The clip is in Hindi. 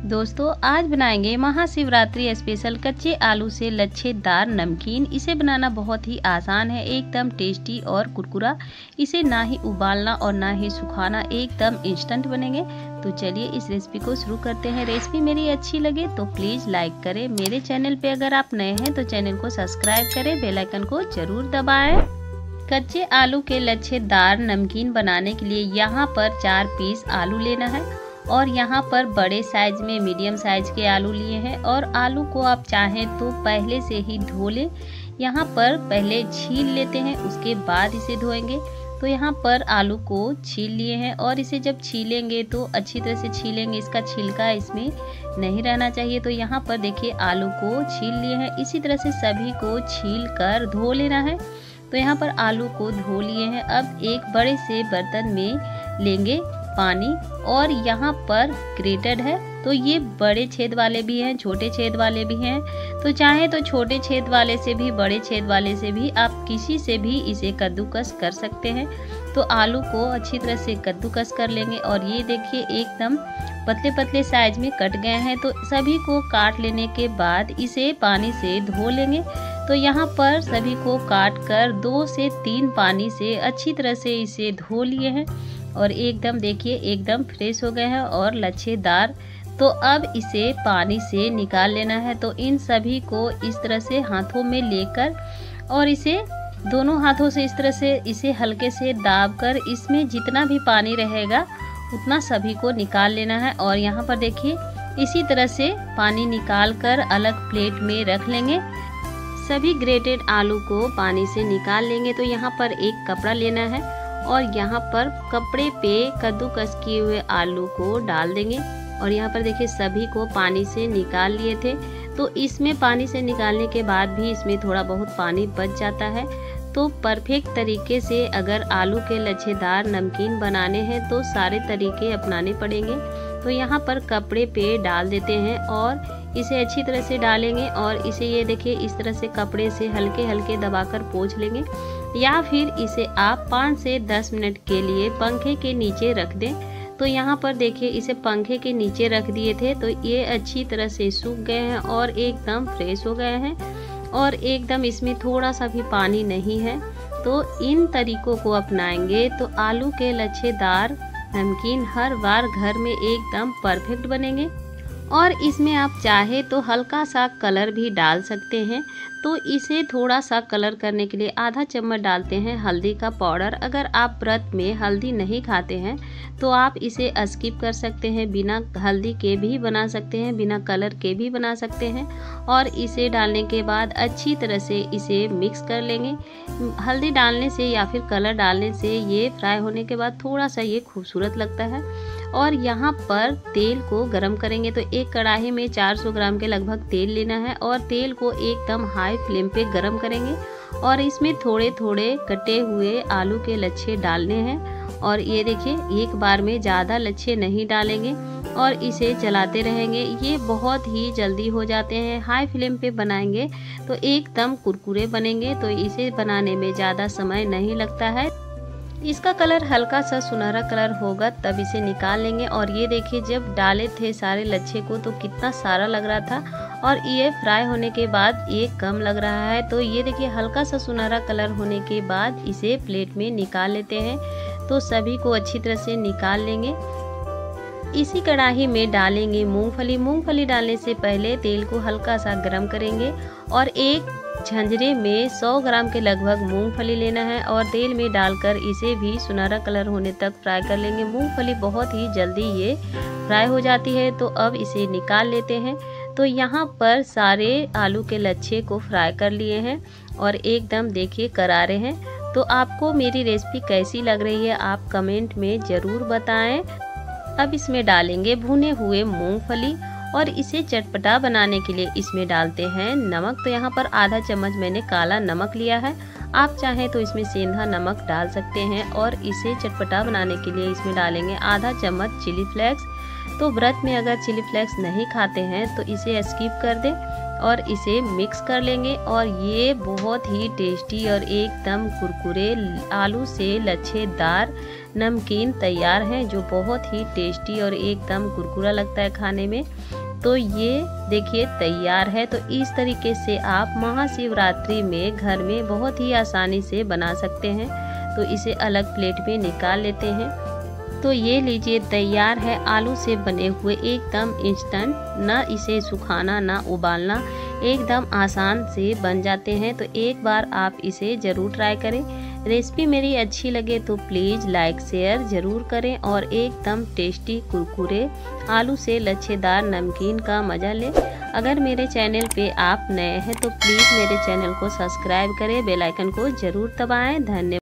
दोस्तों आज बनाएंगे महाशिवरात्रि स्पेशल कच्चे आलू से लच्छेदार नमकीन। इसे बनाना बहुत ही आसान है, एकदम टेस्टी और कुरकुरा। इसे ना ही उबालना और ना ही सुखाना, एकदम इंस्टेंट बनेंगे। तो चलिए इस रेसिपी को शुरू करते हैं। रेसिपी मेरी अच्छी लगे तो प्लीज़ लाइक करें। मेरे चैनल पे अगर आप नए हैं तो चैनल को सब्सक्राइब करें, बेल आइकन को जरूर दबाएं। कच्चे आलू के लच्छेदार नमकीन बनाने के लिए यहाँ पर 4 पीस आलू लेना है और यहाँ पर बड़े साइज में मीडियम साइज के आलू लिए हैं। और आलू को आप चाहें तो पहले से ही धो लें। यहाँ पर पहले छील लेते हैं, उसके बाद इसे धोएंगे। तो यहाँ पर आलू को छील लिए हैं और इसे जब छीलेंगे तो अच्छी तरह से छीलेंगे, इसका छिलका इसमें नहीं रहना चाहिए। तो यहाँ पर देखिए आलू को छील लिए हैं। इसी तरह से सभी को छील कर धो लेना है। तो यहाँ पर आलू को धो लिए हैं। अब एक बड़े से बर्तन में लेंगे पानी और यहाँ पर ग्रेटेड है। तो ये बड़े छेद वाले भी हैं, छोटे छेद वाले भी हैं। तो चाहे तो छोटे छेद वाले से भी, बड़े छेद वाले से भी, आप किसी से भी इसे कद्दूकस कर सकते हैं। तो आलू को अच्छी तरह से कद्दूकस कर लेंगे और ये देखिए एकदम पतले पतले साइज में कट गए हैं। तो सभी को काट लेने के बाद इसे पानी से धो लेंगे। तो यहाँ पर सभी को काट कर 2 से 3 पानी से अच्छी तरह से इसे धो लिए हैं और एकदम देखिए एकदम फ्रेश हो गए हैं और लच्छेदार। तो अब इसे पानी से निकाल लेना है। तो इन सभी को इस तरह से हाथों में लेकर और इसे दोनों हाथों से इस तरह से इसे हल्के से दाबकर इसमें जितना भी पानी रहेगा उतना सभी को निकाल लेना है। और यहाँ पर देखिए इसी तरह से पानी निकाल कर अलग प्लेट में रख लेंगे। सभी ग्रेटेड आलू को पानी से निकाल लेंगे। तो यहाँ पर एक कपड़ा लेना है और यहाँ पर कपड़े पे कद्दूकस किए हुए आलू को डाल देंगे। और यहाँ पर देखिए सभी को पानी से निकाल लिए थे। तो इसमें पानी से निकालने के बाद भी इसमें थोड़ा बहुत पानी बच जाता है। तो परफेक्ट तरीके से अगर आलू के लच्छेदार नमकीन बनाने हैं तो सारे तरीके अपनाने पड़ेंगे। तो यहाँ पर कपड़े पे डाल देते हैं और इसे अच्छी तरह से डालेंगे और इसे ये देखिए इस तरह से कपड़े से हल्के हल्के दबाकर पोंछ लेंगे। या फिर इसे आप 5 से 10 मिनट के लिए पंखे के नीचे रख दें। तो यहाँ पर देखिए इसे पंखे के नीचे रख दिए थे तो ये अच्छी तरह से सूख गए हैं और एकदम फ्रेश हो गए हैं और एकदम इसमें थोड़ा सा भी पानी नहीं है। तो इन तरीकों को अपनाएंगे तो आलू के लच्छेदार नमकीन हर बार घर में एकदम परफेक्ट बनेंगे। और इसमें आप चाहे तो हल्का सा कलर भी डाल सकते हैं। तो इसे थोड़ा सा कलर करने के लिए आधा चम्मच डालते हैं हल्दी का पाउडर। अगर आप व्रत में हल्दी नहीं खाते हैं तो आप इसे स्किप कर सकते हैं, बिना हल्दी के भी बना सकते हैं, बिना कलर के भी बना सकते हैं। और इसे डालने के बाद अच्छी तरह से इसे मिक्स कर लेंगे। हल्दी डालने से या फिर कलर डालने से ये फ्राई होने के बाद थोड़ा सा ये खूबसूरत लगता है। और यहाँ पर तेल को गरम करेंगे। तो एक कढ़ाई में 400 ग्राम के लगभग तेल लेना है और तेल को एकदम हाई फ्लेम पे गरम करेंगे और इसमें थोड़े थोड़े कटे हुए आलू के लच्छे डालने हैं। और ये देखिए एक बार में ज़्यादा लच्छे नहीं डालेंगे और इसे चलाते रहेंगे। ये बहुत ही जल्दी हो जाते हैं। हाई फ्लेम पे बनाएंगे तो एकदम कुरकुरे बनेंगे। तो इसे बनाने में ज़्यादा समय नहीं लगता है। इसका कलर हल्का सा सुनहरा कलर होगा तब इसे निकाल लेंगे। और ये देखिए जब डाले थे सारे लच्छे को तो कितना सारा लग रहा था और ये फ्राई होने के बाद ये कम लग रहा है। तो ये देखिए हल्का सा सुनहरा कलर होने के बाद इसे प्लेट में निकाल लेते हैं। तो सभी को अच्छी तरह से निकाल लेंगे। इसी कढ़ाई में डालेंगे मूंगफली। मूंगफली डालने से पहले तेल को हल्का सा गर्म करेंगे और एक झंझरे में 100 ग्राम के लगभग मूंगफली लेना है और तेल में डालकर इसे भी सुनहरा कलर होने तक फ्राई कर लेंगे। मूंगफली बहुत ही जल्दी ये फ्राई हो जाती है। तो अब इसे निकाल लेते हैं। तो यहाँ पर सारे आलू के लच्छे को फ्राई कर लिए हैं और एकदम देखिए करारे हैं। तो आपको मेरी रेसिपी कैसी लग रही है आप कमेंट में ज़रूर बताएं। अब इसमें डालेंगे भुने हुए मूंगफली और इसे चटपटा बनाने के लिए इसमें डालते हैं नमक। तो यहाँ पर आधा चम्मच मैंने काला नमक लिया है। आप चाहें तो इसमें सेंधा नमक डाल सकते हैं। और इसे चटपटा बनाने के लिए इसमें डालेंगे आधा चम्मच चिली फ्लेक्स। तो व्रत में अगर चिली फ्लेक्स नहीं खाते हैं तो इसे स्किप कर दें और इसे मिक्स कर लेंगे। और ये बहुत ही टेस्टी और एकदम कुरकुरे आलू से लच्छेदार नमकीन तैयार हैं, जो बहुत ही टेस्टी और एकदम कुरकुरा लगता है खाने में। तो ये देखिए तैयार है। तो इस तरीके से आप महाशिवरात्रि में घर में बहुत ही आसानी से बना सकते हैं। तो इसे अलग प्लेट में निकाल लेते हैं। तो ये लीजिए तैयार है आलू से बने हुए एकदम इंस्टेंट, ना इसे सुखाना ना उबालना, एकदम आसान से बन जाते हैं। तो एक बार आप इसे ज़रूर ट्राई करें। रेसिपी मेरी अच्छी लगे तो प्लीज़ लाइक शेयर ज़रूर करें और एकदम टेस्टी कुरकुरे आलू से लच्छेदार नमकीन का मज़ा लें। अगर मेरे चैनल पे आप नए हैं तो प्लीज़ मेरे चैनल को सब्सक्राइब करें, बेल आइकन को ज़रूर दबाएं। धन्यवाद।